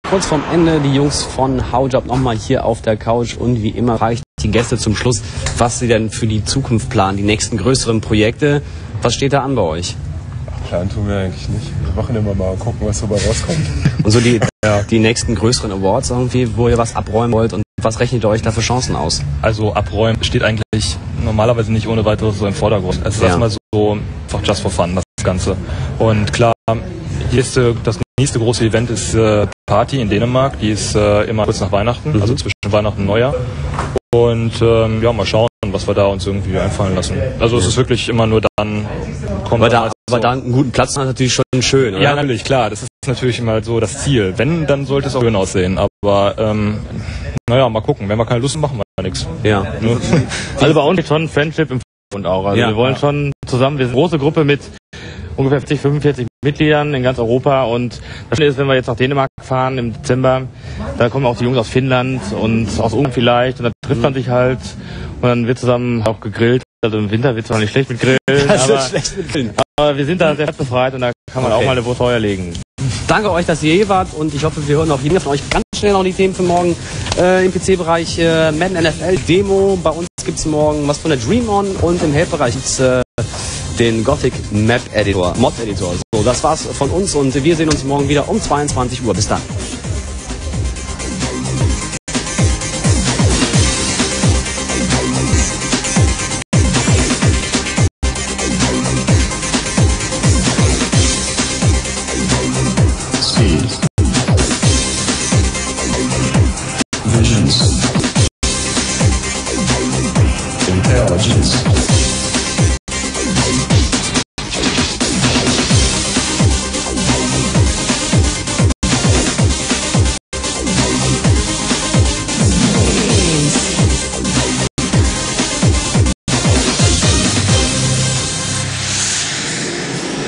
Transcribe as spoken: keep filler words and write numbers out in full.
kurz vorm Ende, die Jungs von Haujob nochmal hier auf der Couch und wie immer frage ich die Gäste zum Schluss, was sie denn für die Zukunft planen, die nächsten größeren Projekte. Was steht da an bei euch? Planen tun wir eigentlich nicht. Wir machen immer mal gucken, was dabei rauskommt. Und so die, ja. die nächsten größeren Awards irgendwie, wo ihr was abräumen wollt und was rechnet ihr euch da für Chancen aus? Also abräumen steht eigentlich normalerweise nicht ohne weiteres so im Vordergrund. Es ist ja. erstmal so einfach just for fun, das Ganze. Und klar, hier ist, das nächste große Event ist äh, Party in Dänemark. Die ist äh, immer kurz nach Weihnachten, mhm. also zwischen Weihnachten und Neujahr. Und ähm, ja, mal schauen, was wir da uns irgendwie einfallen lassen. Also es ist wirklich immer nur dann... Kommt aber da, halt aber so. da einen guten Platz hat natürlich schon schön, oder? Ja, natürlich, klar. Das ist natürlich immer so das Ziel. Wenn, dann sollte es auch schön aussehen. Aber ähm, naja, mal gucken. Wenn wir keine Lust haben, machen wir nichts. Ja. Also bei uns ist schon Friendship im Vordergrund auch. Also ja, wir wollen ja. schon zusammen, wir sind eine große Gruppe mit ungefähr vierzig, fünfundvierzig Mitgliedern in ganz Europa und das Schöne ist, wenn wir jetzt nach Dänemark fahren im Dezember, da kommen auch die Jungs aus Finnland und aus Ungarn vielleicht und dann trifft man sich halt und dann wird zusammen auch gegrillt. Also im Winter wird es zwar nicht schlecht mit Grillen, das aber, wird schlecht mit Grillen. aber wir sind da sehr befreit und da kann man okay. auch mal eine Wurst Feuer legen. Danke euch, dass ihr hier wart und ich hoffe, wir hören auch jeder von euch ganz schnell noch die Themen für morgen äh, im P C-Bereich. Äh, Madden N F L Demo, bei uns gibt es morgen was von der Dream On und im Help-Bereich gibt es äh, den Gothic Map Editor, Mod Editor. So, das war's von uns und wir sehen uns morgen wieder um zweiundzwanzig Uhr. Bis dann.